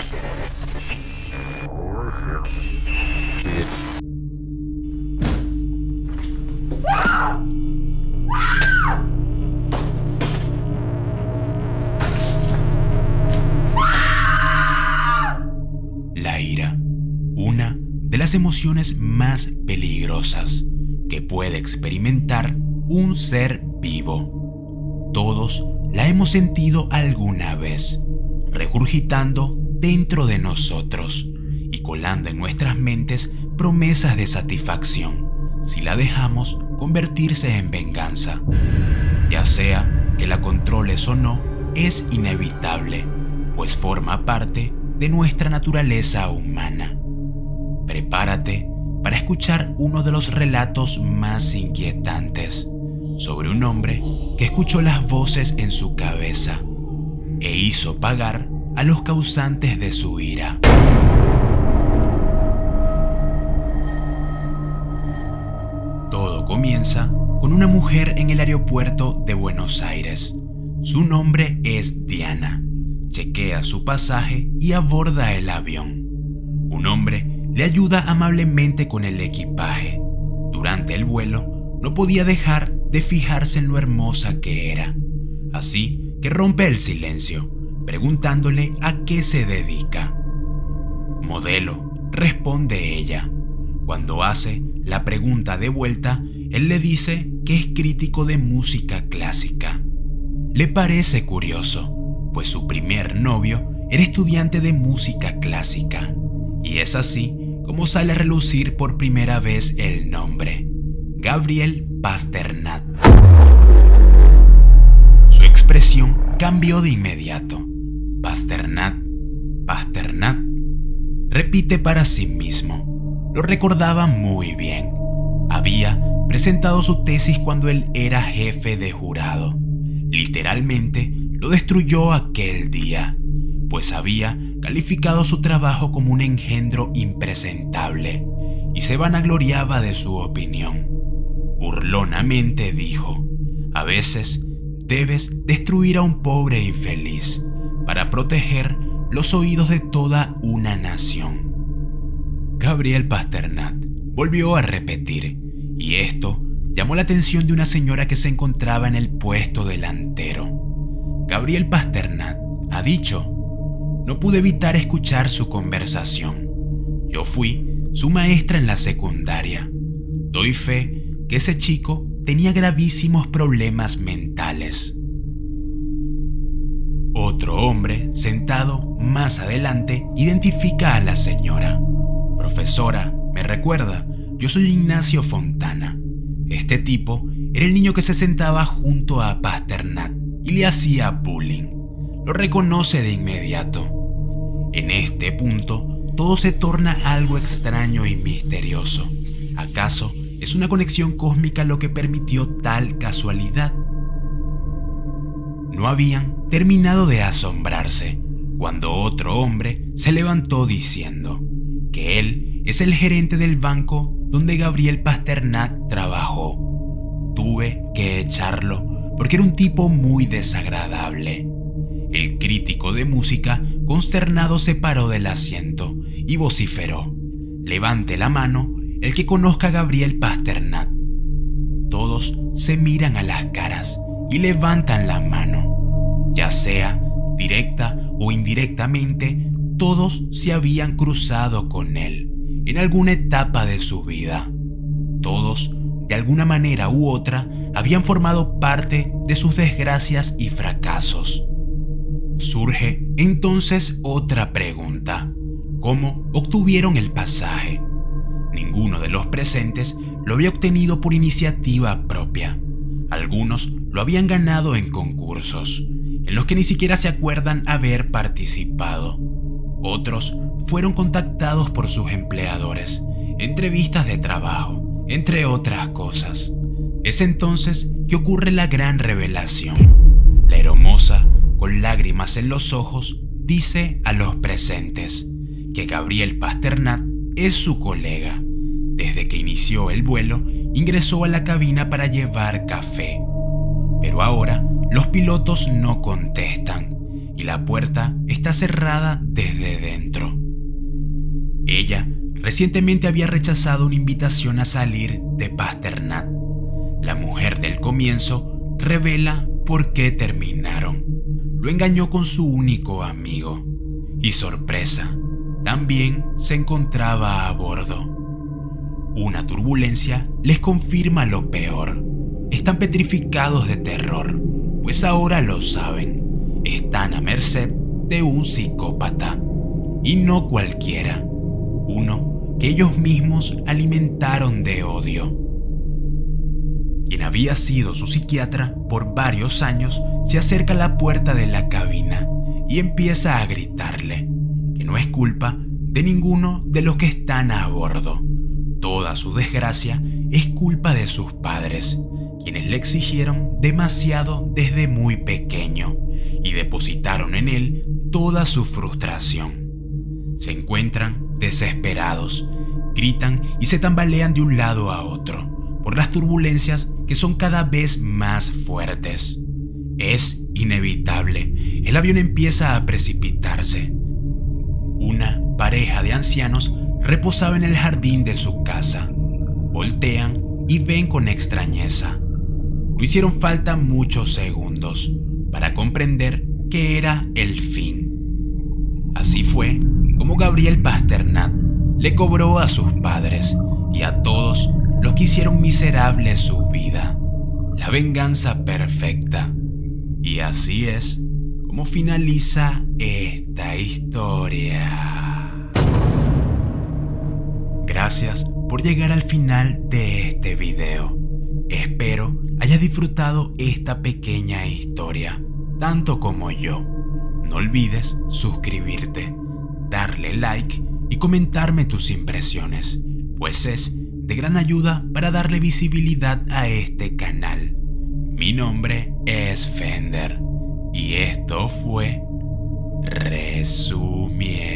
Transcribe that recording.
La ira, una de las emociones más peligrosas que puede experimentar un ser vivo. Todos la hemos sentido alguna vez, regurgitando dentro de nosotros y colando en nuestras mentes promesas de satisfacción si la dejamos convertirse en venganza. Ya sea que la controles o no, es inevitable, pues forma parte de nuestra naturaleza humana. Prepárate para escuchar uno de los relatos más inquietantes sobre un hombre que escuchó las voces en su cabeza e hizo pagar a los causantes de su ira. Todo comienza con una mujer en el aeropuerto de Buenos Aires. Su nombre es Diana. Chequea su pasaje y aborda el avión. Un hombre le ayuda amablemente con el equipaje. Durante el vuelo no podía dejar de fijarse en lo hermosa que era. Así que rompe el silencio, preguntándole a qué se dedica. Modelo, responde ella. Cuando hace la pregunta de vuelta, él le dice que es crítico de música clásica. Le parece curioso, pues su primer novio era estudiante de música clásica, y es así como sale a relucir por primera vez el nombre, Gabriel Pasternak. Su expresión cambió de inmediato. Pasternak, Pasternak, repite para sí mismo. Lo recordaba muy bien. Había presentado su tesis cuando él era jefe de jurado. Literalmente, lo destruyó aquel día, pues había calificado su trabajo como un engendro impresentable y se vanagloriaba de su opinión. Burlonamente dijo: a veces debes destruir a un pobre infeliz para proteger los oídos de toda una nación. Gabriel Pasternak volvió a repetir, y esto llamó la atención de una señora que se encontraba en el puesto delantero. Gabriel Pasternak ha dicho: no pude evitar escuchar su conversación. Yo fui su maestra en la secundaria. Doy fe que ese chico tenía gravísimos problemas mentales. Otro hombre, sentado más adelante, identifica a la señora. Profesora, ¿me recuerda? Yo soy Ignacio Fontana. Este tipo era el niño que se sentaba junto a Pasternak y le hacía bullying. Lo reconoce de inmediato. En este punto, todo se torna algo extraño y misterioso. ¿Acaso es una conexión cósmica lo que permitió tal casualidad? No habían terminado de asombrarse cuando otro hombre se levantó diciendo que él es el gerente del banco donde Gabriel Pasternak trabajó. Tuve que echarlo porque era un tipo muy desagradable. El crítico de música, consternado, se paró del asiento y vociferó: levante la mano el que conozca a Gabriel Pasternak. Todos se miran a las caras y levantan la mano. Ya sea directa o indirectamente, todos se habían cruzado con él en alguna etapa de su vida. Todos, de alguna manera u otra, habían formado parte de sus desgracias y fracasos. Surge entonces otra pregunta: ¿cómo obtuvieron el pasaje? Ninguno de los presentes lo había obtenido por iniciativa propia. Algunos lo habían ganado en concursos, en los que ni siquiera se acuerdan haber participado. Otros fueron contactados por sus empleadores, entrevistas de trabajo, entre otras cosas. Es entonces que ocurre la gran revelación. La hermosa, con lágrimas en los ojos, dice a los presentes que Gabriel Pasternak es su colega. Desde que inició el vuelo, ingresó a la cabina para llevar café. Pero ahora los pilotos no contestan y la puerta está cerrada desde dentro. Ella recientemente había rechazado una invitación a salir de Pasternak. La mujer del comienzo revela por qué terminaron. Lo engañó con su único amigo. Y sorpresa, también se encontraba a bordo. Una turbulencia les confirma lo peor. Están petrificados de terror, pues ahora lo saben. Están a merced de un psicópata. Y no cualquiera. Uno que ellos mismos alimentaron de odio. Quien había sido su psiquiatra por varios años se acerca a la puerta de la cabina y empieza a gritarle que no es culpa de ninguno de los que están a bordo. Toda su desgracia es culpa de sus padres, quienes le exigieron demasiado desde muy pequeño y depositaron en él toda su frustración. Se encuentran desesperados, gritan y se tambalean de un lado a otro por las turbulencias que son cada vez más fuertes. Es inevitable, el avión empieza a precipitarse. Una pareja de ancianos reposaba en el jardín de su casa. Voltean y ven con extrañeza. No hicieron falta muchos segundos para comprender que era el fin. Así fue como Gabriel Pasternak le cobró a sus padres y a todos los que hicieron miserable su vida. La venganza perfecta. Y así es como finaliza esta historia. Gracias por llegar al final de este video. Espero hayas disfrutado esta pequeña historia, tanto como yo. No olvides suscribirte, darle like y comentarme tus impresiones, pues es de gran ayuda para darle visibilidad a este canal. Mi nombre es Fender y esto fue Resumiendo.